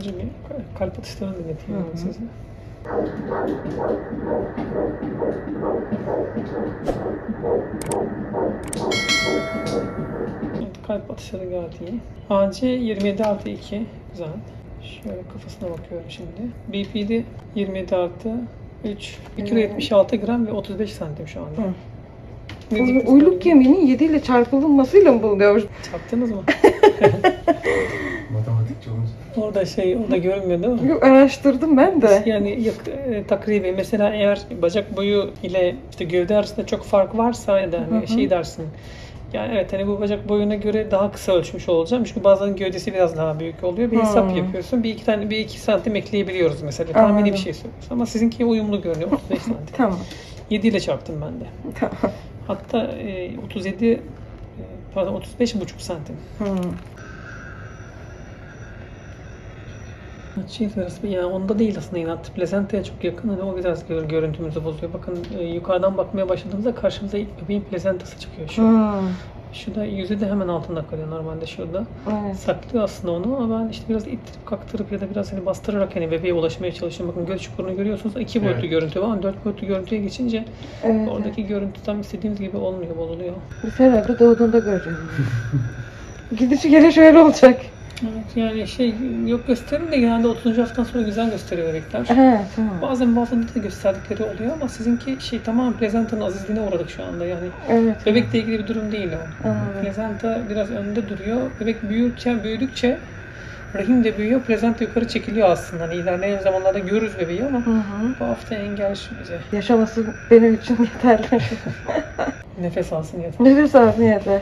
Önce bir kalp atışlarını dinleteyim size. Evet, kalp atışları gayet iyi. AC 27/2. Güzel. Şöyle kafasına bakıyorum şimdi. BP'de 27/3. 276 gram ve 35 santim şu anda. Uyluk kemiğinin 7 ile çarpılmasıyla mı bulunuyormuş? Çarptınız mı? Matematikçi olmuş. Orada görünmüyor değil mi? Yok, araştırdım ben de. Yani yok, takribi mesela eğer bacak boyu ile işte gövde arasında çok fark varsa ya da hani şey dersin. Yani evet hani bu bacak boyuna göre daha kısa ölçmüş olacağım. Çünkü bazen gövdesi biraz daha büyük oluyor. Bir hesap yapıyorsun. Bir iki santim ekleyebiliyoruz mesela. Tahmini bir şey söylüyorsun. Ama sizinki uyumlu görünüyor. 35 santim. Tamam. 7 ile çarptım ben de. Tamam. Hatta 35,5 santim. Çift arası yani onda değil aslında inat. Plasenta'ya çok yakın. Hani o biraz görüntümüzü bozuyor. Bakın yukarıdan bakmaya başladığımızda karşımıza ilk bebeğin plasentası çıkıyor şu. Şu da yüzü de hemen altında kalıyor normalde şurada. Evet. Saklıyor aslında onu ama ben işte biraz ittirip kaktırıp ya da biraz hani bastırarak hani bebeğe ulaşmaya çalışıyorum. Bakın göz çukurunu görüyorsunuz. 2 boyutlu görüntü var ama 4 boyutlu görüntüye geçince oradaki görüntü tam istediğimiz gibi olmuyor, bozuluyor. Biz herhalde doğduğunda göreceğiz. Gidişi gene şöyle olacak. Evet, yani yok gösterir de genelde 30. haftadan sonra güzel gösteriyor bebekler. Tamam. Bazen de gösterdikleri oluyor ama sizinki tamamen plazantanın azizliğine uğradık şu anda yani. Evet. Bebekle ilgili bir durum değil o. Plazanta biraz önde duruyor. Bebek büyüdükçe rahim de büyüyor. Plazanta yukarı çekiliyor aslında. Hani ilerleyen zamanlarda görürüz bebeği ama bu hafta engel şu bize. Yaşaması benim için yeterli. Nefes alsın yeter. Nefes alsın yeter.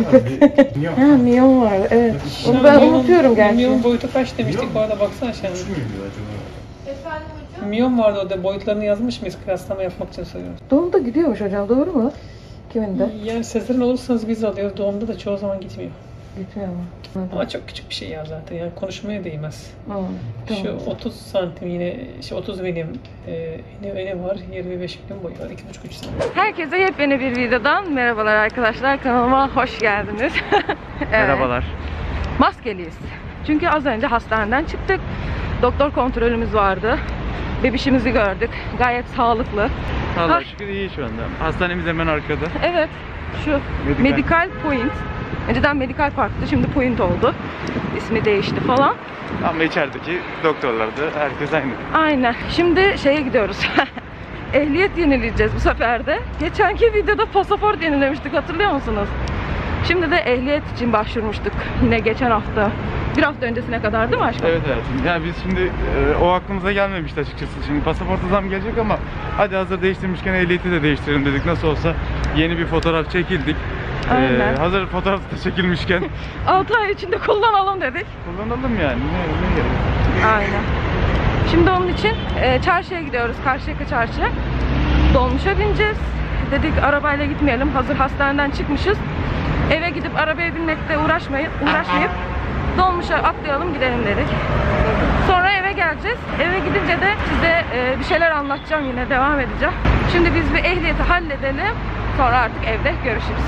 Miyon var. Evet. Onu ben unutuyorum gerçi. Miyon boyutu kaç demiştik bu arada baksana şimdi. Efendim hocam? Miyon vardı o da boyutlarını yazmış mıyız? Kıyaslama yapmak için soruyoruz. Doğumda gidiyormuş hocam, doğru mu? Kiminde? Yani sezaryen olursanız biz alıyoruz. Doğumda da çoğu zaman gitmiyor. Gitmiyor mu? Ama çok küçük bir şey ya zaten. Yani konuşmaya değmez. Tamam. Şu 30 santim yine 30 milim yine var. 25 milim boyu var. 2,5-3 santim. Herkese yepyeni bir videodan merhabalar arkadaşlar. Kanalıma hoş geldiniz. Evet. Merhabalar. Maskeliyiz. Çünkü az önce hastaneden çıktık. Doktor kontrolümüz vardı. Bebişimizi gördük. Gayet sağlıklı. Allah'a şükür iyi şu anda. Hastanemiz hemen arkada. Evet. Şu Medical Point. Önceden Medical Park'tı, şimdi Point oldu. İsmi değişti falan. Ama içerideki doktorlar da herkes aynı. Aynen. Şimdi şeye gidiyoruz. Ehliyet yenileyeceğiz bu sefer de. Geçenki videoda pasaport yenilemiştik, hatırlıyor musunuz? Şimdi de ehliyet için başvurmuştuk. Yine geçen hafta. Bir hafta öncesine kadar değil mi aşkım? Evet hayatım. Yani biz şimdi o aklımıza gelmemişti açıkçası. Şimdi pasaporta zam gelecek ama hadi hazır değiştirmişken ehliyeti de değiştirelim dedik. Nasıl olsa yeni bir fotoğraf çekildik. Aynen. Hazır fotoğraf da çekilmişken 6 ay içinde kullanalım dedik. kullanalım yani. Ne gerek? Aynen. Şimdi onun için çarşıya gidiyoruz. Karşıyaka çarşıya. Dolmuşa bineceğiz. Dedik arabayla gitmeyelim. Hazır hastaneden çıkmışız. Eve gidip arabaya binmekle uğraşmayıp dolmuşa atlayalım gidelim dedik. Sonra eve geleceğiz. Eve gidince de size bir şeyler anlatacağım, yine devam edeceğim. Şimdi biz bir ehliyeti halledelim. Sonra artık evde görüşürüz.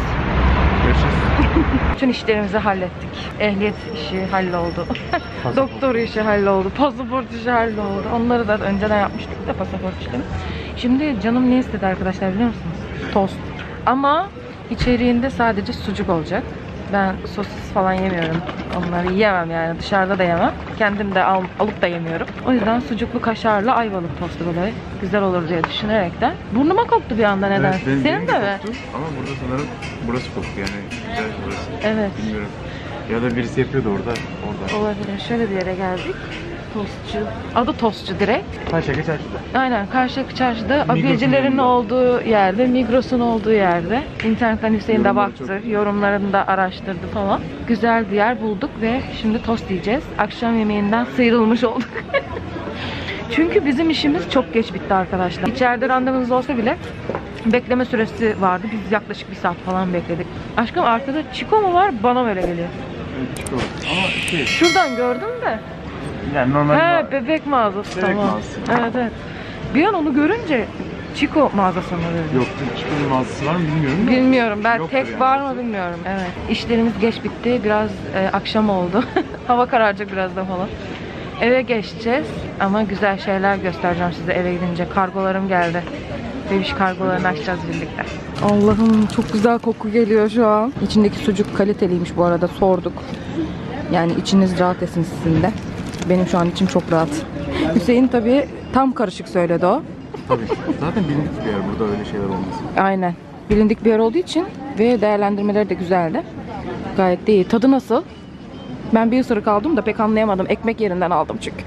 Bütün işlerimizi hallettik. Ehliyet işi halloldu. Doktor işi halloldu. Pasaport işi halloldu. Onları da önceden yapmıştık da, pasaport işlemi. Şimdi canım ne istedi arkadaşlar biliyor musunuz? Tost. Ama içeriğinde sadece sucuk olacak. Ben sosis falan yemiyorum. Onları yiyemem yani. Dışarıda da yemem. Kendim de alıp da yemiyorum. O yüzden sucuklu kaşarlı ayvalık tostu böyle güzel olur diye düşünerekten. Burnuma koktu bir anda nedense. Evet, Senin de mi? Ama burada sanırım burası koktu yani. Güzel burası. Evet. Bilmiyorum. Ya da birisi yapıyordu orada. Olabilir. Şöyle bir yere geldik. Tostçu. Adı Tostçu direkt. Karşıyaka çarşıda. Aynen. Karşıyaka çarşıda abiyecilerin olduğu yerde, Migros'un olduğu yerde. İnternetten Hüseyin de baktı. Yorumlarını da araştırdı falan. Güzel bir yer bulduk ve şimdi tost yiyeceğiz. Akşam yemeğinden sıyrılmış olduk. Çünkü bizim işimiz çok geç bitti arkadaşlar. İçeride randevunuz olsa bile bekleme süresi vardı. Biz yaklaşık 1 saat falan bekledik. Aşkım arkada Chico mu var? Bana böyle geliyor. Evet, Chico. Ama Şuradan gördüm de. yani normal. Bebek mağazası. Bebek tamam. mağazası. Evet. Bir an onu görünce Chico mağazası mı dedim. Yok, Chico'nun mağazası var mı bilmiyorum da. Bilmiyorum. Ben Yoktur tek yani. var mı bilmiyorum. Evet. İşlerimiz geç bitti. Biraz akşam oldu. Hava kararacak birazdan falan. Eve geçeceğiz ama güzel şeyler göstereceğim size eve gidince. Kargolarım geldi. Bebiş kargolarını açacağız birlikte. Allah'ım çok güzel koku geliyor şu an. İçindeki sucuk kaliteliymiş bu arada, sorduk. Yani içiniz rahat etsin sizin de. Benim şu an içim çok rahat. Hüseyin tabii tam karışık söyledi o. Tabii. Zaten bilindik bir yer burada öyle şeyler olması. Aynen. Bilindik bir yer olduğu için ve değerlendirmeleri de güzeldi. Gayet de iyi. Tadı nasıl? Ben bir ısırık aldım da pek anlayamadım. Ekmek yerinden aldım çünkü.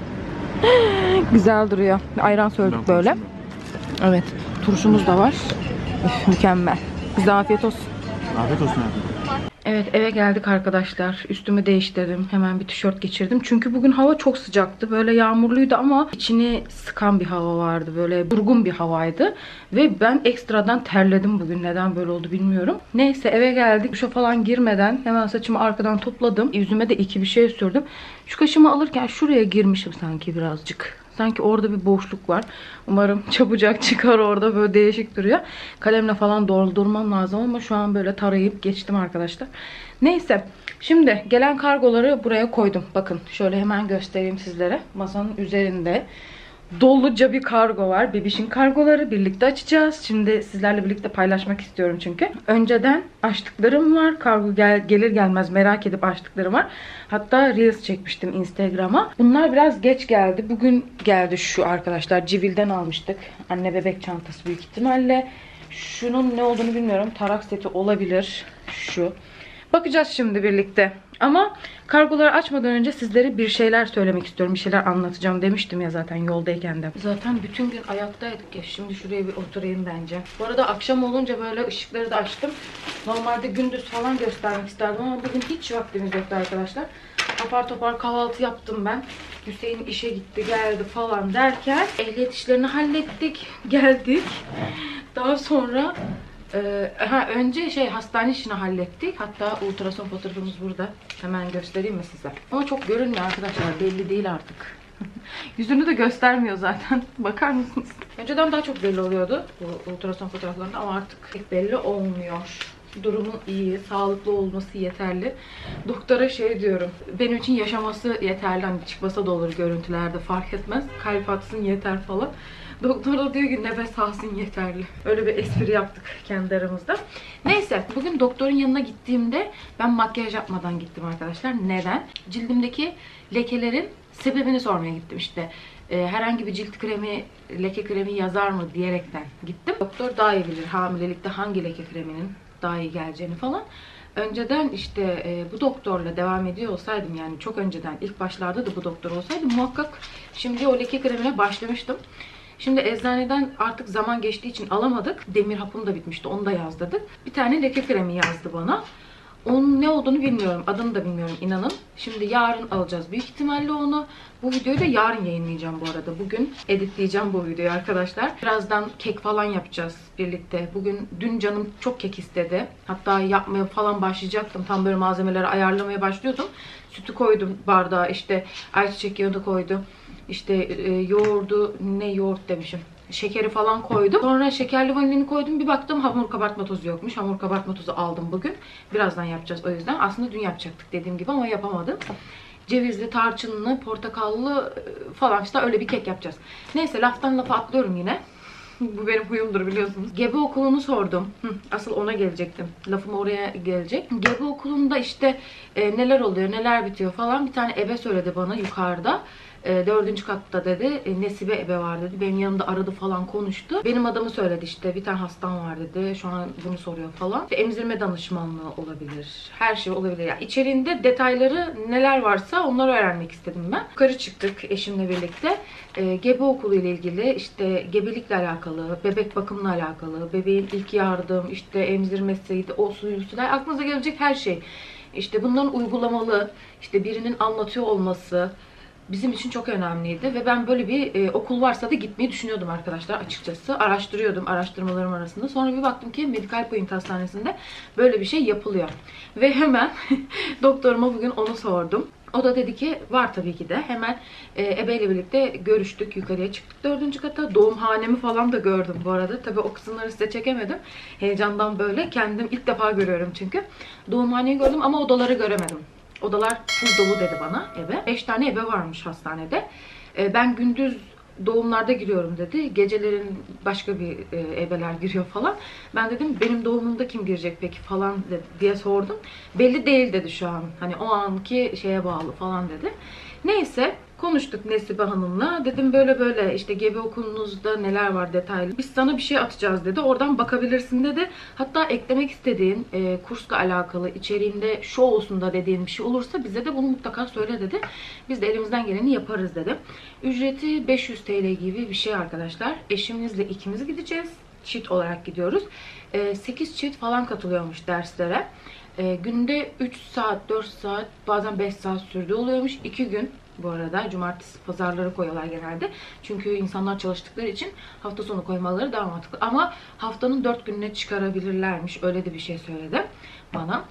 Güzel duruyor. Ayran söyledik böyle. Evet. Turşumuz da var. Üf, mükemmel. Bize afiyet olsun. Afiyet olsun abi. Evet, eve geldik arkadaşlar. Üstümü değiştirdim. Hemen bir tişört geçirdim. Çünkü bugün hava çok sıcaktı. Böyle yağmurluydu ama içini sıkan bir hava vardı. Böyle durgun bir havaydı. Ve ben ekstradan terledim bugün. Neden böyle oldu bilmiyorum. Neyse eve geldik. Duşa falan girmeden hemen saçımı arkadan topladım. Yüzüme de iki bir şey sürdüm. Şu kaşımı alırken şuraya girmişim sanki birazcık. Sanki orada bir boşluk var. Umarım çabucak çıkar orada. Böyle değişik duruyor. Kalemle falan doldurmam lazım ama şu an böyle tarayıp geçtim arkadaşlar. Neyse. Şimdi gelen kargoları buraya koydum. Bakın şöyle hemen göstereyim sizlere. Masanın üzerinde doluca bir kargo var. Bebişin kargoları birlikte açacağız. Şimdi sizlerle birlikte paylaşmak istiyorum çünkü. Önceden açtıklarım var. Kargo gelir gelmez merak edip açtıklarım var. Hatta Reels çekmiştim Instagram'a. Bunlar biraz geç geldi. Bugün geldi şu arkadaşlar. Civil'den almıştık. Anne bebek çantası büyük ihtimalle. Şunun ne olduğunu bilmiyorum. Tarak seti olabilir. Şu. Bakacağız şimdi birlikte. Ama kargoları açmadan önce sizlere bir şeyler söylemek istiyorum. Bir şeyler anlatacağım demiştim ya zaten yoldayken de. Zaten bütün gün ayaktaydık ya. Şimdi şuraya bir oturayım bence. Bu arada akşam olunca böyle ışıkları da açtım. Normalde gündüz falan göstermek isterdim ama bugün hiç vaktimiz yoktu arkadaşlar. Apar topar kahvaltı yaptım ben. Hüseyin işe gitti geldi falan derken ehliyet işlerini hallettik. Geldik. Daha sonra önce hastane işini hallettik. Hatta ultrason fotoğrafımız burada. Hemen göstereyim mi size? Ama çok görünmüyor arkadaşlar. Belli değil artık. Yüzünü de göstermiyor zaten. Bakar mısınız? Önceden daha çok belli oluyordu bu ultrason fotoğraflarında ama artık pek belli olmuyor. Durumun iyi, sağlıklı olması yeterli. Doktora diyorum. Benim için yaşaması yeterli. Hani çıkmasa da olur görüntülerde fark etmez. Kalp atsın yeter falan. Doktor da diyor ki nefes alsın yeterli. Öyle bir espri yaptık kendi aramızda. Neyse bugün doktorun yanına gittiğimde ben makyaj yapmadan gittim arkadaşlar. Neden? Cildimdeki lekelerin sebebini sormaya gittim işte. Herhangi bir cilt kremi, leke kremi yazar mı diyerekten gittim. Doktor daha iyi bilir hamilelikte hangi leke kreminin daha iyi geleceğini falan. Önceden işte bu doktorla devam ediyor olsaydım yani çok önceden ilk başlarda da bu doktor olsaydı muhakkak şimdi o leke kremine başlamıştım. Şimdi eczaneden artık zaman geçtiği için alamadık. Demir hapım da bitmişti. Onu da yazdırdık. Bir tane leke kremi yazdı bana. Onun ne olduğunu bilmiyorum. Adını da bilmiyorum inanın. Şimdi yarın alacağız büyük ihtimalle onu. Bu videoyu da yarın yayınlayacağım bu arada. Bugün editleyeceğim bu videoyu arkadaşlar. Birazdan kek falan yapacağız birlikte. Dün canım çok kek istedi. Hatta yapmaya falan başlayacaktım. Tam böyle malzemeleri ayarlamaya başlıyordum. Sütü koydum bardağa. İşte ayçiçek yağı da koydum. İşte yoğurdu, ne yoğurt demişim. Şekeri falan koydum. Sonra şekerli vanilini koydum. Bir baktım hamur kabartma tozu yokmuş. Hamur kabartma tozu aldım bugün. Birazdan yapacağız o yüzden. Aslında dün yapacaktık dediğim gibi ama yapamadım. Cevizli, tarçınlı, portakallı falan işte öyle bir kek yapacağız. Neyse laftan lafa atlıyorum yine. Bu benim huyumdur biliyorsunuz. Gebe okulunu sordum. Asıl ona gelecektim. Lafım oraya gelecek. Gebe okulunda işte neler oluyor, neler bitiyor falan. Bir tane ebe söyledi bana yukarıda. 4. katta dedi. Nesibe ebe var dedi. Benim yanımda aradı falan konuştu. Benim adamı söyledi işte. Bir tane hastam var dedi. Şu an bunu soruyor falan. İşte emzirme danışmanlığı olabilir. Her şey olabilir. Yani içeriğinde detayları neler varsa onları öğrenmek istedim ben. Yukarı çıktık eşimle birlikte. Gebe okulu ile ilgili işte gebelikle alakalı, bebek bakımla alakalı, bebeğin ilk yardım, işte emzirmesiydi, o suyusuydu. Aklınıza gelecek her şey. İşte bunların uygulamalı, işte birinin anlatıyor olması bizim için çok önemliydi ve ben böyle bir okul varsa da gitmeyi düşünüyordum arkadaşlar açıkçası. Araştırıyordum araştırmalarım arasında. Sonra bir baktım ki Medikal Point Hastanesi'nde böyle bir şey yapılıyor. Ve hemen doktoruma bugün onu sordum. O da dedi ki var tabii ki de. Hemen ebeyle birlikte görüştük. Yukarıya çıktık 4. kata. Doğumhanemi falan da gördüm bu arada. Tabii o kısımları size çekemedim. Heyecandan böyle. Kendim ilk defa görüyorum çünkü. Doğumhaneyi gördüm ama odaları göremedim. Odalar full dolu dedi bana eve. 5 tane ebe varmış hastanede. Ben gündüz doğumlarda giriyorum dedi. Gecelerin başka bir ebeler giriyor falan. Ben dedim benim doğumumda kim girecek peki falan diye sordum. Belli değil dedi şu an. Hani o anki şeye bağlı falan dedi. Neyse konuştuk Nesibe Hanım'la. Dedim böyle böyle işte gebe okulunuzda neler var detaylı. Biz sana bir şey atacağız dedi. Oradan bakabilirsin dedi. Hatta eklemek istediğin kursla alakalı içeriğinde şu olsun da dediğin bir şey olursa bize de bunu mutlaka söyle dedi. Biz de elimizden geleni yaparız dedi. Ücreti 500 TL gibi bir şey arkadaşlar. Eşimizle ikimiz gideceğiz. Çift olarak gidiyoruz. 8 çift falan katılıyormuş derslere. Günde 3 saat, 4 saat, bazen 5 saat sürdüğü oluyormuş. 2 gün bu arada. Cumartesi, pazarları koyuyorlar genelde. Çünkü insanlar çalıştıkları için hafta sonu koymaları daha mantıklı. Ama haftanın 4 gününe çıkarabilirlermiş. Öyle de bir şey söyledi bana.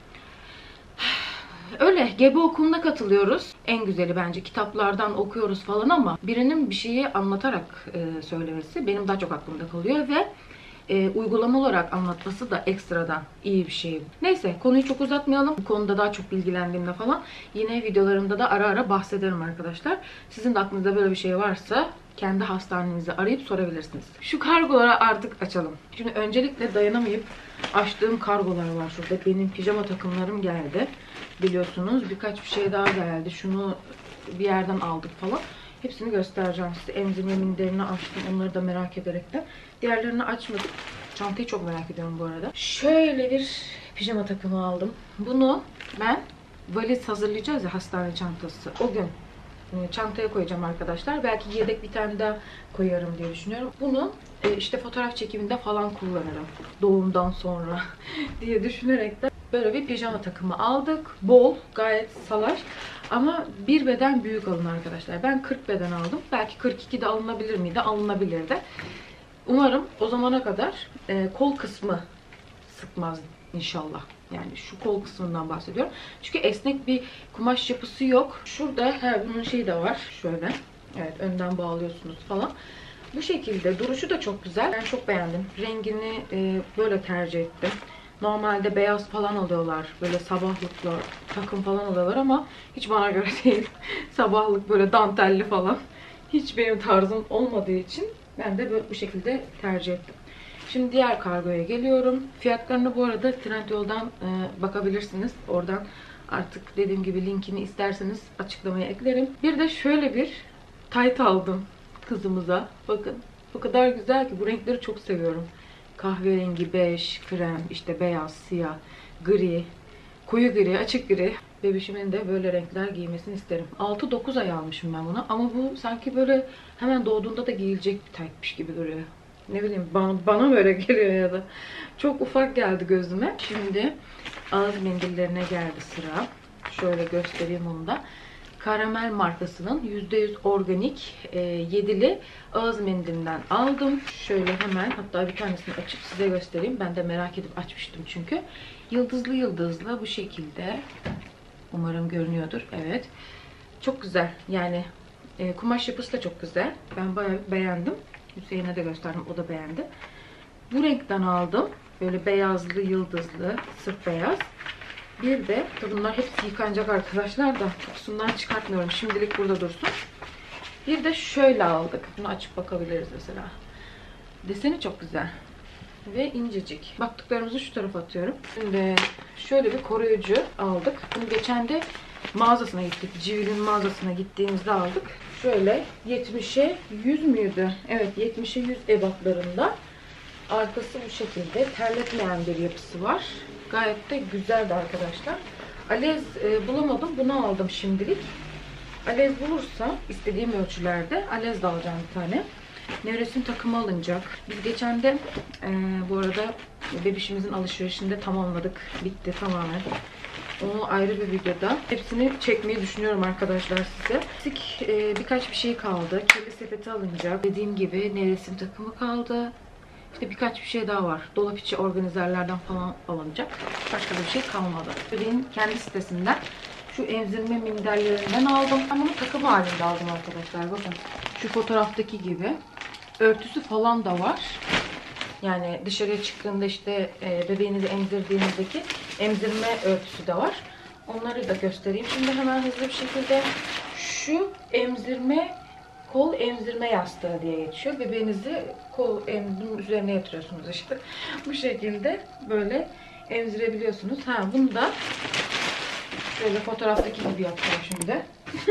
Öyle gebe okuluna katılıyoruz. En güzeli bence kitaplardan okuyoruz falan ama birinin bir şeyi anlatarak söylemesi benim daha çok aklımda kalıyor ve uygulama olarak anlatması da ekstradan iyi bir şey. Neyse konuyu çok uzatmayalım. Bu konuda daha çok bilgilendiğimde falan yine videolarımda da ara ara bahsederim arkadaşlar. Sizin de aklınızda böyle bir şey varsa kendi hastanenizi arayıp sorabilirsiniz. Şu kargoları artık açalım. Şimdi öncelikle dayanamayıp açtığım kargolar var şurada. Benim pijama takımlarım geldi. Biliyorsunuz birkaç bir şey daha geldi. Şunu bir yerden aldık falan. Hepsini göstereceğim size. Emzirme minderini açtım. Onları da merak ederekten. Diğerlerini açmadım. Çantayı çok merak ediyorum bu arada. Şöyle bir pijama takımı aldım. Bunu ben valiz hazırlayacağız ya, hastane çantası. O gün çantaya koyacağım arkadaşlar. Belki yedek bir tane daha koyarım diye düşünüyorum. Bunu işte fotoğraf çekiminde falan kullanırım. Doğumdan sonra diye düşünerek de böyle bir pijama takımı aldık. Bol, gayet salaş. Ama bir beden büyük alın arkadaşlar. Ben 40 beden aldım. Belki 42 de alınabilir miydi? Alınabilirdi. Umarım o zamana kadar kol kısmı sıkmaz inşallah. Yani şu kol kısmından bahsediyorum. Çünkü esnek bir kumaş yapısı yok. Şurada bunun şeyi de var. Şöyle. Evet, önden bağlıyorsunuz falan. Bu şekilde. Duruşu da çok güzel. Ben çok beğendim. Rengini böyle tercih ettim. Normalde beyaz falan alıyorlar. Böyle sabahlıkla takım falan alıyorlar ama hiç bana göre değil. Sabahlık böyle dantelli falan. Hiç benim tarzım olmadığı için ben de böyle bu şekilde tercih ettim. Şimdi diğer kargoya geliyorum. Fiyatlarını bu arada Trendyol'dan bakabilirsiniz. Oradan artık dediğim gibi linkini isterseniz açıklamaya eklerim. Bir de şöyle bir tayt aldım kızımıza. Bakın o kadar güzel ki bu renkleri çok seviyorum. Kahverengi, bej, krem, işte beyaz, siyah, gri, koyu gri, açık gri. Bebişimin de böyle renkler giymesini isterim. 6-9 ay almışım ben bunu. Ama bu sanki böyle hemen doğduğunda da giyilecek bir taytmış gibi duruyor. Ne bileyim bana böyle geliyor ya da. Çok ufak geldi gözüme. Şimdi ağız mendillerine geldi sıra. Şöyle göstereyim onu da. Karamel markasının %100 organik 7'li ağız mendilinden aldım. Şöyle hemen hatta bir tanesini açıp size göstereyim. Ben de merak edip açmıştım çünkü. Yıldızlı yıldızlı bu şekilde. Umarım görünüyordur. Evet. Çok güzel. Yani kumaş yapısı da çok güzel. Ben bayağı beğendim. Hüseyin'e de gösterdim. O da beğendi. Bu renkten aldım. Böyle beyazlı, yıldızlı, sırf beyaz. Bir de bunlar hepsi yıkanacak arkadaşlar da kutusundan çıkartmıyorum. Şimdilik burada dursun. Bir de şöyle aldık. Bunu açıp bakabiliriz mesela. Deseni çok güzel. Ve incecik. Baktıklarımızı şu tarafa atıyorum. Şimdi şöyle bir koruyucu aldık. Bunu geçen de mağazasına gittik. Civil'in mağazasına gittiğimizde aldık. Şöyle 70'e 100 müydü? Evet, 70'e 100 ebatlarında. Arkası bu şekilde. Terletmeyen bir yapısı var. Gayet de güzeldi arkadaşlar. Alez bulamadım. Bunu aldım şimdilik. Alez bulursa istediğim ölçülerde alez de alacağım bir tane. Nevresim takımı alınacak. Biz geçen de bu arada bebişimizin alışverişinde tamamladık. Bitti tamamen. Onu ayrı bir videoda. Hepsini çekmeyi düşünüyorum arkadaşlar size. Birkaç bir şey kaldı. Kirli sepeti alınacak. Dediğim gibi nevresim takımı kaldı. İşte birkaç bir şey daha var. Dolap içi organizerlerden falan alınacak. Başka bir şey kalmadı. Bebeğin kendi sitesinden şu emzirme minderlerinden aldım. Ben bunu takım halinde aldım arkadaşlar. Bakın şu fotoğraftaki gibi. Örtüsü falan da var. Yani dışarıya çıktığında işte bebeğinizi emzirdiğinizdeki emzirme örtüsü de var. Onları da göstereyim. Şimdi hemen hızlı bir şekilde şu emzirme, kol emzirme yastığı diye geçiyor. Bebeğinizi bunun üzerine yatırıyorsunuz işte. Bu şekilde böyle emzirebiliyorsunuz. Bunu da şöyle fotoğraftaki gibi yapacağım şimdi.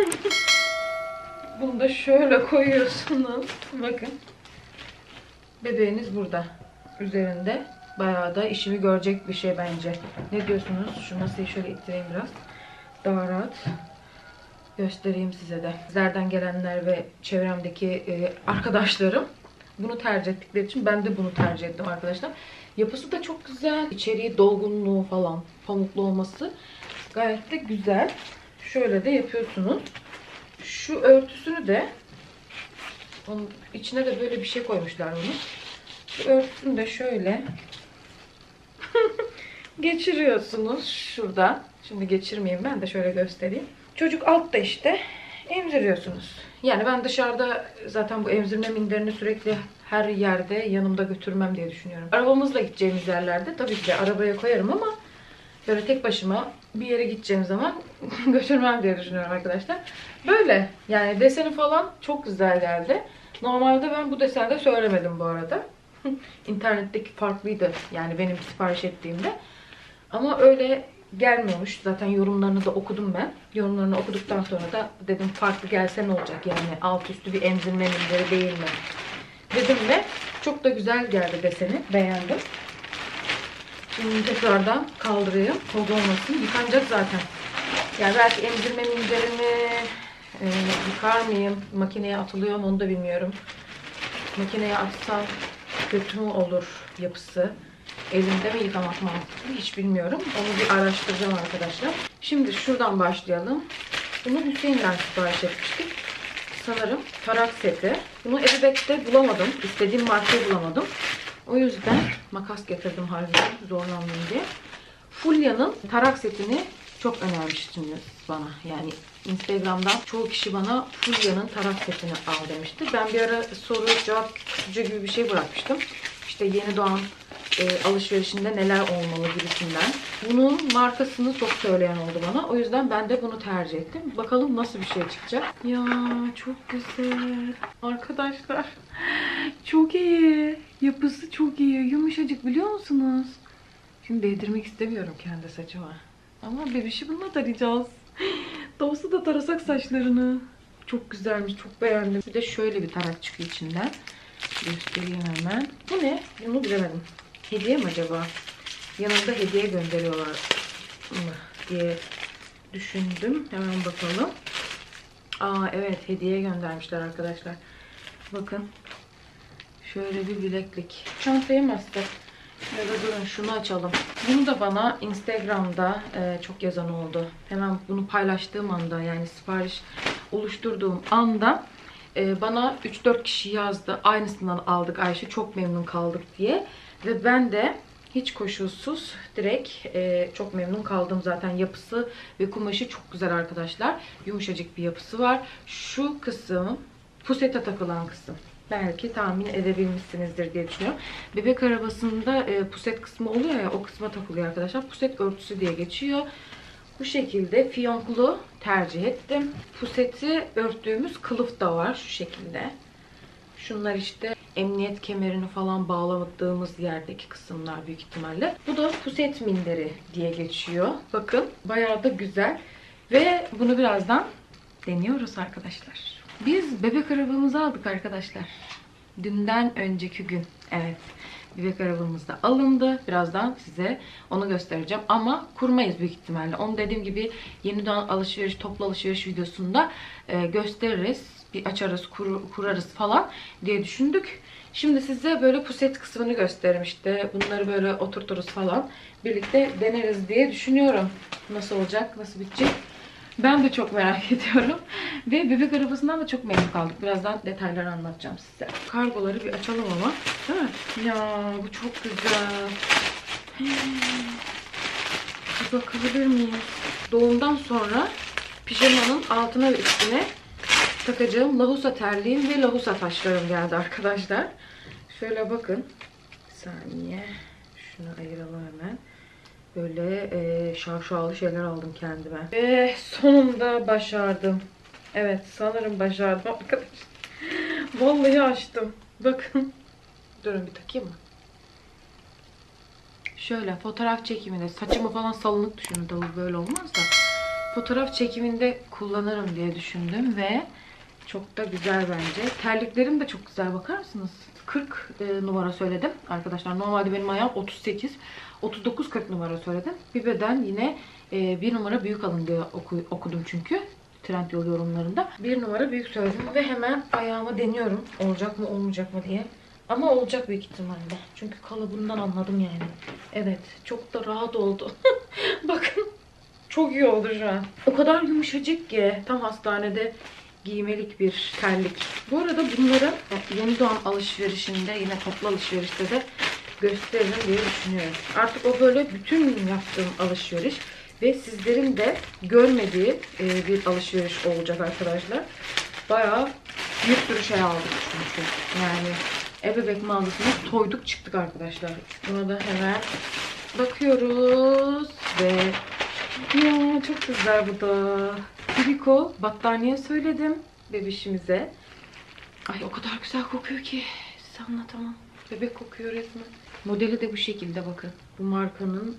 Bunu da şöyle koyuyorsunuz. Bakın. Bebeğiniz burada. Üzerinde. Bayağı da işimi görecek bir şey bence. Ne diyorsunuz? Şu masayı şöyle ittireyim biraz. Daha rahat göstereyim size de. Sizlerden gelenler ve çevremdeki arkadaşlarım bunu tercih ettikleri için ben de bunu tercih ettim arkadaşlar. Yapısı da çok güzel. İçeriği, dolgunluğu falan, pamuklu olması gayet de güzel. Şöyle de yapıyorsunuz. Şu örtüsünü de, onun içine de böyle bir şey koymuşlar bunu. Şu örtüsünü de şöyle geçiriyorsunuz şurada. Şimdi geçirmeyeyim, ben de şöyle göstereyim. Çocuk altta işte emziriyorsunuz. Yani ben dışarıda zaten bu emzirme minderini sürekli her yerde yanımda götürmem diye düşünüyorum. Arabamızla gideceğimiz yerlerde tabii ki de arabaya koyarım ama böyle tek başıma bir yere gideceğim zaman götürmem diye düşünüyorum arkadaşlar. Böyle yani deseni falan çok güzel geldi. Normalde ben bu desende söylemedim bu arada. İnternetteki farklıydı yani benim sipariş ettiğimde. Ama öyle gelmiyormuş. Zaten yorumlarını da okudum ben. Yorumlarını okuduktan sonra da dedim farklı gelse ne olacak yani alt üstü bir emzirme minderi değil mi dedim ve çok da güzel geldi deseni. Beğendim. Şimdi tekrardan kaldırayım. Toz olmasın. Yıkanacak zaten. Yani belki emzirme minderini yıkar mıyım? Makineye atılıyor mu onu da bilmiyorum. Makineye atsam kötü mü olur yapısı? Elimde mi yıkamak mantıklı hiç bilmiyorum. Onu bir araştıracağım arkadaşlar. Şimdi şuradan başlayalım. Bunu Hüseyin'den sipariş etmiştik. Sanırım tarak seti. Bunu Ebibek'te bulamadım. İstediğim markayı bulamadım. O yüzden makas getirdim harbiden zorlanmayayım diye. Fulya'nın tarak setini çok önermiştiniz bana. Yani Instagram'dan çoğu kişi bana Fulya'nın tarak setini al demişti. Ben bir ara soru cevap kutucu gibi bir şey bırakmıştım. İşte yeni doğan alışverişinde neler olmalı gibisinden. Bunun markasını çok söyleyen oldu bana. O yüzden ben de bunu tercih ettim. Bakalım nasıl bir şey çıkacak. Ya çok güzel. Arkadaşlar çok iyi. Yapısı çok iyi. Yumuşacık biliyor musunuz? Şimdi değdirmek istemiyorum kendi saçıma. Ama bebişi bununla tarayacağız. Doğusu da tarasak saçlarını. Çok güzelmiş. Çok beğendim. Bir de şöyle bir tarak çıkıyor içinden. Göstereyim hemen. Bu ne? Bunu bilemedim. Hediye mi acaba? Yanında hediye gönderiyorlar mı diye düşündüm. Hemen bakalım. Evet hediye göndermişler arkadaşlar. Bakın. Şöyle bir bileklik. Çantaya mı astık? Ya da durun şunu açalım. Bunu da bana Instagram'da çok yazan oldu. Hemen bunu paylaştığım anda yani sipariş oluşturduğum anda bana 3-4 kişi yazdı. Aynısından aldık Ayşe çok memnun kaldık diye. Ve ben de hiç koşulsuz direkt çok memnun kaldım zaten. Yapısı ve kumaşı çok güzel arkadaşlar. Yumuşacık bir yapısı var. Şu kısım pusete takılan kısım. Belki tahmin edebilmişsinizdir diye düşünüyorum. Bebek arabasında puset kısmı oluyor ya o kısma takılıyor arkadaşlar. Puset örtüsü diye geçiyor. Bu şekilde fiyonklu tercih ettim. Puseti örttüğümüz kılıf da var şu şekilde. Şunlar işte emniyet kemerini falan bağladığımız yerdeki kısımlar büyük ihtimalle. Bu da puset minderi diye geçiyor. Bakın bayağı da güzel. Ve bunu birazdan deniyoruz arkadaşlar. Biz bebek arabamızı aldık arkadaşlar. Dünden önceki gün. Evet. Bebek arabamız da alındı. Birazdan size onu göstereceğim. Ama kurmayız büyük ihtimalle. Onu dediğim gibi yeni doğan alışveriş, toplu alışveriş videosunda gösteririz. Bir açarız, kurarız falan diye düşündük. Şimdi size böyle puset kısmını gösteririm işte. Bunları böyle oturturuz falan. Birlikte deneriz diye düşünüyorum. Nasıl olacak, nasıl bitecek? Ben de çok merak ediyorum. Ve bebek arabasından da çok memnun kaldık. Birazdan detayları anlatacağım size. Kargoları bir açalım ama. Değil mi? Ya bu çok güzel. Bir bakabilir miyiz? Doğumdan sonra pijamanın altına ve üstüne takacağım lahusa terliğim ve lahusa taşlarım geldi arkadaşlar. Şöyle bakın. Bir saniye. Şunu ayıralım hemen. Böyle şaşalı şeyler aldım kendime. Ve sonunda başardım. Evet, sanırım başardım arkadaşlar. Vallahi açtım. Bakın. Durun bir takayım mı? Şöyle fotoğraf çekiminde, saçımı falan salınık düşünün, tabii böyle olmaz da. Fotoğraf çekiminde kullanırım diye düşündüm ve çok da güzel bence. Terliklerim de çok güzel, bakar mısınız? 40 numara söyledim arkadaşlar. Normalde benim ayağım 38. 39-40 numara söyledim. Bir beden yine 1 numara büyük alın diye okudum çünkü. Trendyol yorumlarında. 1 numara büyük söyledim ve hemen ayağıma deniyorum. Olacak mı olmayacak mı diye. Ama olacak büyük ihtimalle. Çünkü kalıbından anladım yani. Evet, çok da rahat oldu. Bakın, çok iyi oldu şu an. O kadar yumuşacık ki tam hastanede giymelik bir terlik. Bu arada bunları yeni doğan alışverişinde, yine toplu alışverişte de gösteririm diye düşünüyorum. Artık o böyle bütün yaptığım alışveriş ve sizlerin de görmediği bir alışveriş olacak arkadaşlar. Bayağı bir sürü şey aldık çünkü. Yani ebebek mağazasına toyduk çıktık arkadaşlar. Buna da hemen bakıyoruz ve ya, çok güzel bu da. Triko battaniye söyledim bebişimize. Ay o kadar güzel kokuyor ki size anlatamam. Bebek kokuyor resmen. Modeli de bu şekilde bakın. Bu markanın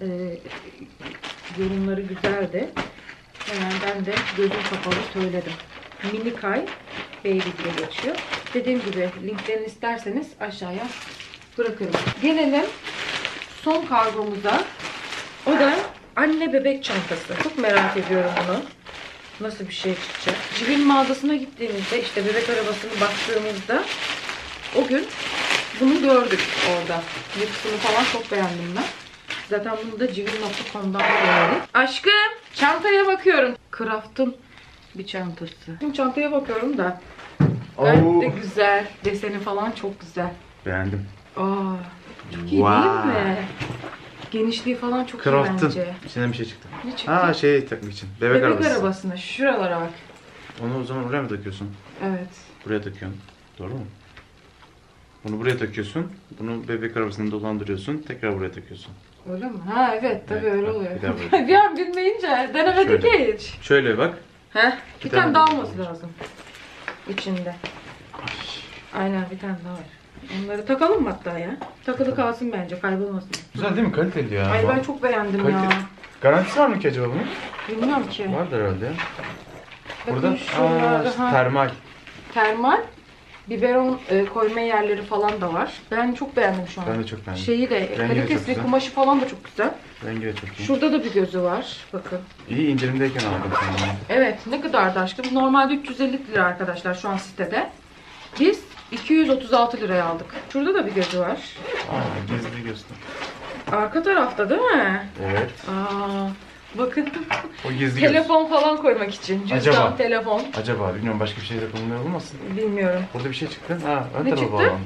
yorumları güzeldi. Hemen ben de gözüm kapalı söyledim. Minikay Baby diye geçiyor. Dediğim gibi linklerini isterseniz aşağıya bırakırım. Gelelim son kargomuza. O da anne bebek çantası. Çok merak ediyorum bunu. Nasıl bir şey çıkacak? Civil mağazasına gittiğimizde, işte bebek arabasını baktığımızda o gün bunu gördük orada. Yapısını falan çok beğendim ben. Zaten bunu da civil.com'dan gördük. Aşkım, çantaya bakıyorum. Craft'ın bir çantası. Şimdi çantaya bakıyorum da gayet de güzel. Deseni falan çok güzel. Beğendim. Aa, çok iyi değil mi? Genişliği falan çok iyi bence. İçinden bir şey çıktı. Ne çıktı? Ha, şey takmak için. Bebek arabasına. Şuralara bak. Onu o zaman oraya mı takıyorsun? Evet. Buraya takıyorsun. Doğru mu? Bunu buraya takıyorsun. Bunu bebek arabasında dolandırıyorsun. Tekrar buraya takıyorsun. Öyle mi? Ha evet tabii Evet, öyle bak, oluyor. bir daha böyle. Bir an bilmeyince denemedik Şöyle. hiç. Şöyle bak. Heh, bir Bir tane tane daha daha olması var. lazım. İçinde. Aynen bir tane daha var. Onları takalım mı hatta ya? Takılı kalsın bence, kaybolmasın. Güzel değil mi? Kaliteli ya. Ay ben çok beğendim ya. Garantisi var mı ki acaba bunun? Bilmiyorum ki. Vardır herhalde ya. Bakın Burada şuralarda, ha. termal. Termal biberon koyma yerleri falan da var. Ben çok beğendim şu an. Ben de çok beğendim. Şeyi de Rengi de çok kalitesi, güzel. kumaşı falan da çok güzel. Rengi de çok iyi. Şurada da bir gözü var. Bakın. İyi, indirimdeyken aldım sen bunu. Evet, ne kadardı aşkım? Normalde 350 lira arkadaşlar şu an sitede. Biz 236 liraya aldık. Şurada da bir gözü var. Aa, gizli göster. Arka tarafta değil mi? Evet. Aa, bakın. O gizli Telefon falan koymak için. Cüzdan, Acaba? telefon. Acaba bilmiyorum, başka bir şey de kullanıyor olmasın? Bilmiyorum. Burada bir şey çıktı. Ha, ön Ne tarafa çıktı? bağlandı.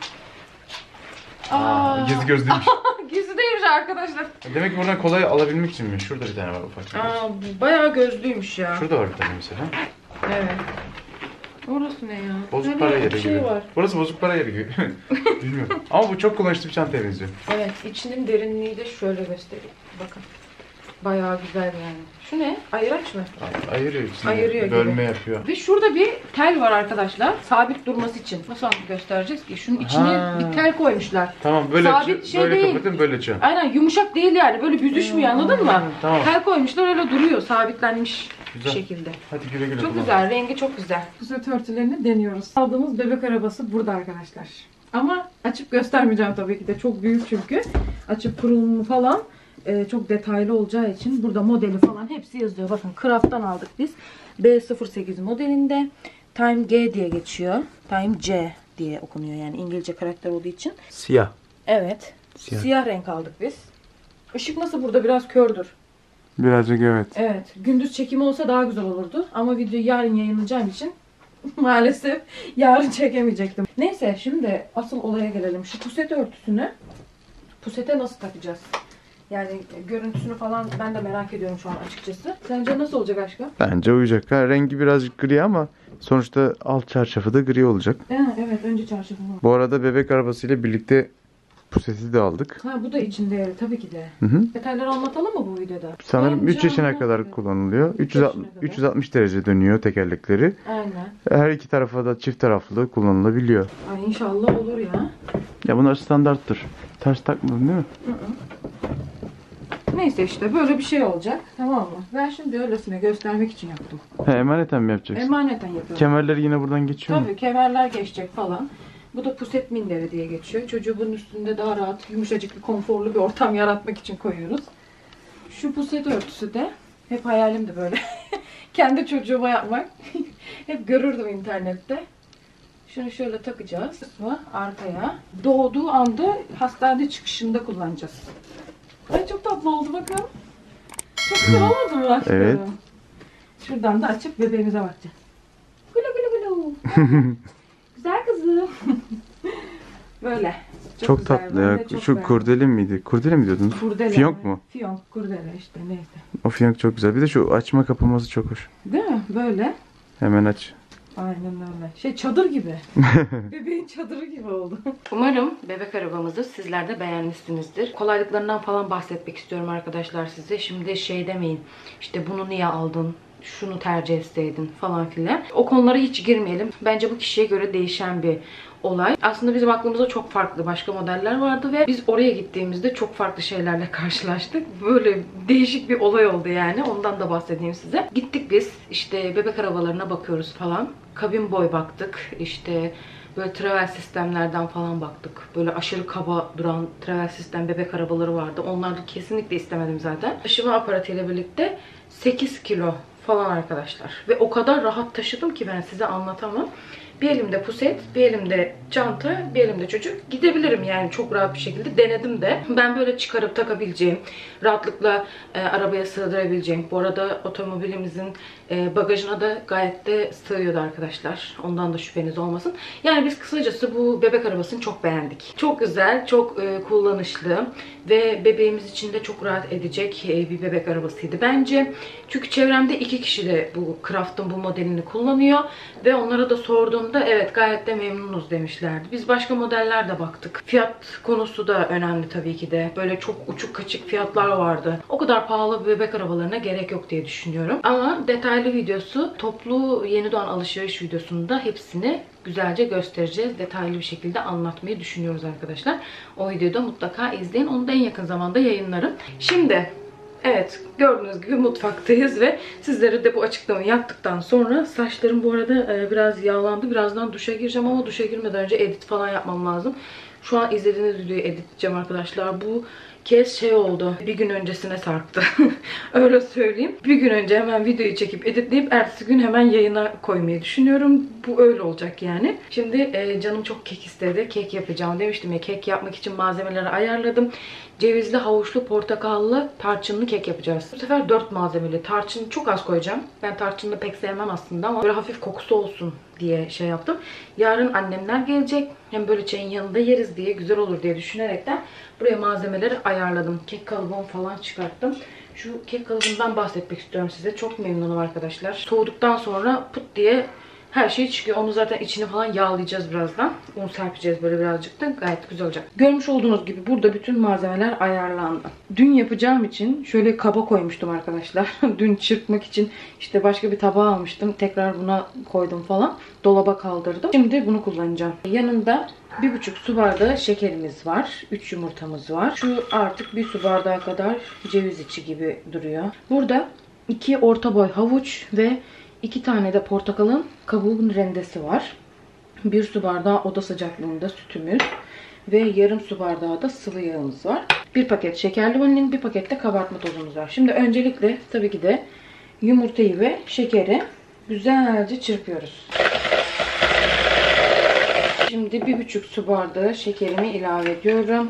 Aa, Gizli gözlüymüş. Gizli değilmiş arkadaşlar. Demek ki buradan kolay alabilmek için mi? Şurada bir tane var ufak. Aa, bayağı gözlüymüş ya. Şurada var bir tane mesela. Evet. Orası ne ya? Bozuk Hani para bir yeri şey gibi. var. Burası bozuk para yeri gibi. Bilmiyorum. Ama bu çok kullanışlı bir çantaya benziyor. Evet, içinin derinliği de şöyle göstereyim. Bakın. Bayağı güzel yani. Şu ne? Ayıraç mı? Ayırıyor içinde. Ayırıyor gibi. Bölme yapıyor. Ve şurada bir tel var arkadaşlar. Sabit durması için. Nasıl göstereceğiz ki? Şunun içine Ha. bir tel koymuşlar. Tamam, böyle Sabit şey böyle değil. kapatın, böyle açın. Aynen, yumuşak değil yani. Böyle büzüşmüyor, anladın mı? Tamam. Tel koymuşlar, öyle duruyor. Sabitlenmiş bir Güzel. şekilde. Hadi güle güle Çok kullan. güzel. Rengi çok güzel. Süs örtülerini deniyoruz. Aldığımız bebek arabası burada arkadaşlar. Ama açıp göstermeyeceğim tabii ki de. Çok büyük çünkü. Açıp kurulumu falan çok detaylı olacağı için burada modeli falan hepsi yazıyor. Bakın Craft'tan aldık biz. B08 modelinde. Time G diye geçiyor. Time C diye okunuyor yani İngilizce karakter olduğu için. Siyah. Evet. Siyah renk aldık biz. Işık nasıl burada? Biraz kördür. Birazcık evet. Evet. Gündüz çekimi olsa daha güzel olurdu. Ama videoyu yarın yayınlayacağım için maalesef yarın çekemeyecektim. Neyse, şimdi asıl olaya gelelim. Şu puset örtüsünü pusete nasıl takacağız? Yani görüntüsünü falan ben de merak ediyorum şu an açıkçası. Sence nasıl olacak aşkım? Bence uyacak. Ha, rengi birazcık gri ama sonuçta alt çarşafı da gri olacak. Evet, önce çarşafı var. Bu arada bebek arabasıyla birlikte Puseti de aldık. Ha bu da içinde tabii ki de. Hı hı. Detayları anlatalım mı bu videoda? Sanırım 3 yaşına Anlatalım. kadar kullanılıyor. 3 yaşına kadar. 360 derece dönüyor tekerlekleri. Aynen. Her iki tarafa da çift taraflı kullanılabiliyor. Ay inşallah olur ya. Ya bunlar standarttır. Ters takmadın değil mi? Neyse işte böyle bir şey olacak. Tamam mı? Ben şimdi öylesine göstermek için yaptım. He, emaneten mi yapacaksın? Emaneten yapıyorum. Kemerleri yine buradan geçiyor mu? Tabii kemerler geçecek falan. Bu da puset minderi diye geçiyor. Çocuğu bunun üstünde daha rahat, yumuşacık bir konforlu bir ortam yaratmak için koyuyoruz. Şu puset örtüsü de hep hayalimdi böyle. Kendi çocuğuma yapmak. Hep görürdüm internette. Şunu şöyle takacağız. Arkaya. Doğduğu anda hastane çıkışında kullanacağız. Ay çok tatlı oldu bakın. Çok güzel olmadı mı aşkım? Evet. Şuradan da açıp bebeğimize bakacağız. Gulu gulu gulu. Güzel kızım. Böyle. Çok güzel, tatlı ben ya. de çok Şu beğendim. kurdele miydi? Kurdele mi diyordun? Kurdele. Fiyonk mu? Fiyonk, kurdele işte neyse. O fiyonk çok güzel. Bir de şu açma kapaması çok hoş. Değil mi? Böyle. Hemen aç. Aynen öyle. Çadır gibi. Bebeğin çadırı gibi oldu. Umarım bebek arabamızı sizler de beğenmişsinizdir. Kolaylıklarından falan bahsetmek istiyorum arkadaşlar size. Şimdi şey demeyin. İşte bunu niye aldın? Şunu tercih etseydin falan filan. O konulara hiç girmeyelim. Bence bu kişiye göre değişen bir olay. Aslında bizim aklımızda çok farklı başka modeller vardı ve biz oraya gittiğimizde çok farklı şeylerle karşılaştık. Böyle değişik bir olay oldu yani. Ondan da bahsedeyim size. Gittik biz işte bebek arabalarına bakıyoruz falan. Kabin boy baktık. İşte böyle travel sistemlerden falan baktık. Böyle aşırı kaba duran travel sistem bebek arabaları vardı. Onları kesinlikle istemedim zaten. Taşıma aparatıyla birlikte 8 kilo falan arkadaşlar. Ve o kadar rahat taşıdım ki ben size anlatamam. Bir elimde puset, bir elimde çanta, bir elimde çocuk. Gidebilirim yani çok rahat bir şekilde. Denedim de. Ben böyle çıkarıp takabileceğim, rahatlıkla arabaya sığdırabileceğim. Bu arada otomobilimizin bagajına da gayet de sığıyordu arkadaşlar. Ondan da şüpheniz olmasın. Yani biz kısacası bu bebek arabasını çok beğendik. Çok güzel, çok kullanışlı ve bebeğimiz için de çok rahat edecek bir bebek arabasıydı bence. Çünkü çevremde 2 kişi de bu Craft'ın bu modelini kullanıyor ve onlara da sorduğumda evet gayet de memnunuz demişlerdi. Biz başka modeller de baktık. Fiyat konusu da önemli tabii ki de. Böyle çok uçuk kaçık fiyatlar vardı. O kadar pahalı bebek arabalarına gerek yok diye düşünüyorum. Ama detaylı videosu, toplu yeni doğan alışveriş videosunda hepsini güzelce göstereceğiz. Detaylı bir şekilde anlatmayı düşünüyoruz arkadaşlar. O videoyu da mutlaka izleyin. Onu da en yakın zamanda yayınlarım. Şimdi evet gördüğünüz gibi mutfaktayız ve sizlere de bu açıklamayı yaptıktan sonra saçlarım bu arada biraz yağlandı. Birazdan duşa gireceğim ama duşa girmeden önce edit falan yapmam lazım. Şu an izlediğiniz videoyu editleyeceğim arkadaşlar. Bu kez şey oldu. Bir gün öncesine sarktı. Öyle söyleyeyim. Bir gün önce hemen videoyu çekip editleyip ertesi gün hemen yayına koymayı düşünüyorum. Bu öyle olacak yani. Şimdi canım çok kek istedi. Kek yapacağım demiştim ya. Kek yapmak için malzemeleri ayarladım. Cevizli, havuçlu, portakallı, tarçınlı kek yapacağız. Bu sefer 4 malzemeli. Tarçını çok az koyacağım. Ben tarçını pek sevmem aslında ama böyle hafif kokusu olsun diye şey yaptım. Yarın annemler gelecek. Hem böyle çayın yanında yeriz diye güzel olur diye düşünerekten buraya malzemeleri ayarladım. Kek kalıbımı falan çıkarttım. Şu kek kalıbından bahsetmek istiyorum size. Çok memnunum arkadaşlar. Soğuduktan sonra pıt diye her şey çıkıyor. Onu zaten içini falan yağlayacağız birazdan. Un serpeceğiz böyle birazcık da gayet güzel olacak. Görmüş olduğunuz gibi burada bütün malzemeler ayarlandı. Dün yapacağım için şöyle kaba koymuştum arkadaşlar. Dün çırpmak için işte başka bir tabağa almıştım. Tekrar buna koydum falan. Dolaba kaldırdım. Şimdi bunu kullanacağım. Yanında 1,5 su bardağı şekerimiz var. 3 yumurtamız var. Şu artık 1 su bardağı kadar ceviz içi gibi duruyor. Burada 2 orta boy havuç ve 2 tane de portakalın kabuğun rendesi var. 1 su bardağı oda sıcaklığında sütümüz ve yarım su bardağı da sıvı yağımız var. 1 paket şekerli vanilin, 1 paket de kabartma tozumuz var. Şimdi öncelikle tabii ki de yumurtayı ve şekeri güzelce çırpıyoruz. Şimdi 1,5 su bardağı şekerimi ilave ediyorum.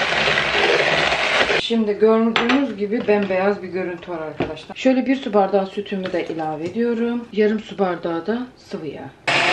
Şimdi gördüğünüz gibi bembeyaz bir görüntü var arkadaşlar. Şöyle 1 su bardağı sütümü de ilave ediyorum. Yarım su bardağı da sıvı yağ.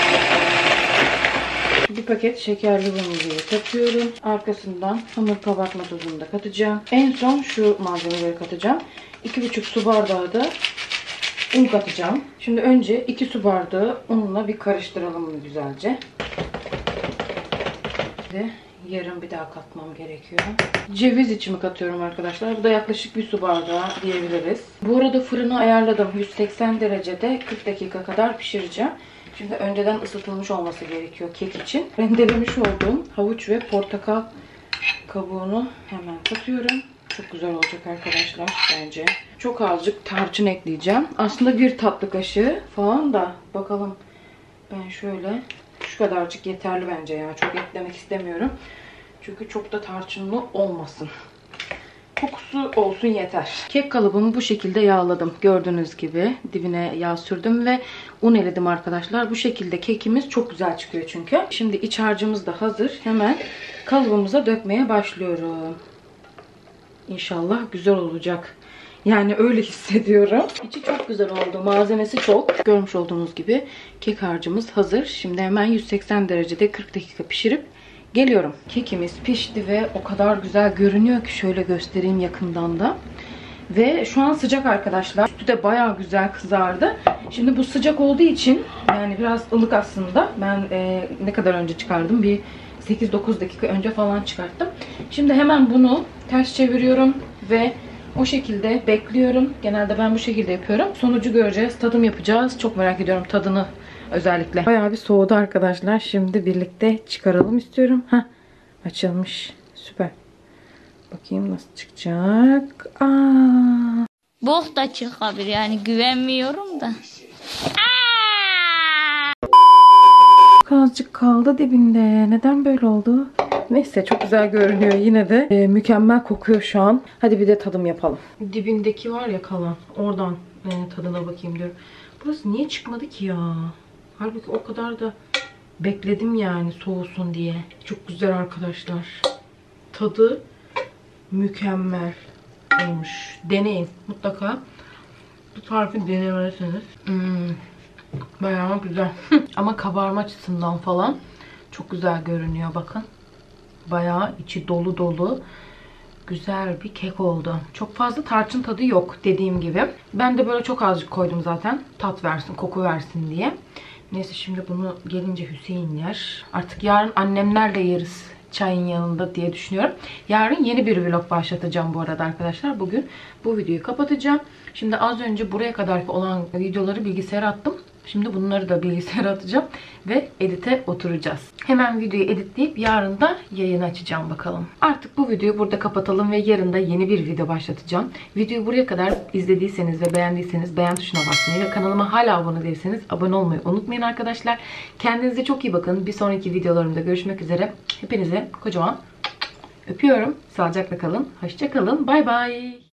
1 paket şekerli vanilyayı katıyorum. Arkasından hamur kabartma tozunu da katacağım. En son şu malzemeleri katacağım. 2,5 su bardağı da un katacağım. Şimdi önce 2 su bardağı unla bir karıştıralım bunu güzelce. Ve Yarın bir daha katmam gerekiyor. Ceviz içimi katıyorum arkadaşlar. Bu da yaklaşık bir su bardağı diyebiliriz. Bu arada fırını ayarladım. 180 derecede 40 dakika kadar pişireceğim. Şimdi önceden ısıtılmış olması gerekiyor kek için. Rendelemiş olduğum havuç ve portakal kabuğunu hemen katıyorum. Çok güzel olacak arkadaşlar bence. Çok azıcık tarçın ekleyeceğim. Aslında bir tatlı kaşığı falan da bakalım. Ben şöyle şu kadarcık yeterli bence ya. Çok eklemek istemiyorum. Çünkü çok da tarçınlı olmasın. Kokusu olsun yeter. Kek kalıbımı bu şekilde yağladım. Gördüğünüz gibi dibine yağ sürdüm ve un eledim arkadaşlar. Bu şekilde kekimiz çok güzel çıkıyor çünkü. Şimdi iç harcımız da hazır. Hemen kalıbımıza dökmeye başlıyorum. İnşallah güzel olacak. Yani öyle hissediyorum. İçi çok güzel oldu. Malzemesi çok. Görmüş olduğunuz gibi kek harcımız hazır. Şimdi hemen 180 derecede 40 dakika pişirip geliyorum. Kekimiz pişti ve o kadar güzel görünüyor ki şöyle göstereyim yakından da. Ve şu an sıcak arkadaşlar. Üstü de bayağı güzel kızardı. Şimdi bu sıcak olduğu için yani biraz ılık aslında. Ben ne kadar önce çıkardım? Bir 8-9 dakika önce falan çıkarttım. Şimdi hemen bunu ters çeviriyorum ve o şekilde bekliyorum. Genelde ben bu şekilde yapıyorum. Sonucu göreceğiz. Tadım yapacağız. Çok merak ediyorum tadını özellikle. Bayağı bir soğudu arkadaşlar. Şimdi birlikte çıkaralım istiyorum. Heh, açılmış. Süper. Bakayım nasıl çıkacak. Aa. Bok da çıkabilir yani güvenmiyorum da. Azıcık kaldı dibinde. Neden böyle oldu? Neyse çok güzel görünüyor yine de. Mükemmel kokuyor şu an. Hadi bir de tadım yapalım. Dibindeki var ya kalan. Oradan tadına bakayım diyorum. Burası niye çıkmadı ki ya? Halbuki o kadar da bekledim yani soğusun diye. Çok güzel arkadaşlar. Tadı mükemmel olmuş. Deneyin mutlaka. Bu tarifi denemelisiniz. Bayağı güzel. Ama kabarma açısından falan çok güzel görünüyor bakın. Bayağı içi dolu dolu güzel bir kek oldu. Çok fazla tarçın tadı yok dediğim gibi. Ben de böyle çok azıcık koydum zaten. Tat versin, koku versin diye. Neyse şimdi bunu gelince Hüseyin yer. Artık yarın annemlerle yeriz çayın yanında diye düşünüyorum. Yarın yeni bir vlog başlatacağım bu arada arkadaşlar. Bugün bu videoyu kapatacağım. Şimdi az önce buraya kadar olan videoları bilgisayara attım. Şimdi bunları da bilgisayara atacağım ve edite oturacağız. Hemen videoyu editleyip yarın da yayın açacağım bakalım. Artık bu videoyu burada kapatalım ve yarın da yeni bir video başlatacağım. Videoyu buraya kadar izlediyseniz ve beğendiyseniz beğen tuşuna basmayı ve kanalıma hala abone değilseniz abone olmayı unutmayın arkadaşlar. Kendinize çok iyi bakın. Bir sonraki videolarımda görüşmek üzere. Hepinize kocaman öpüyorum. Sağlıcakla kalın. Hoşça kalın. Bay bay.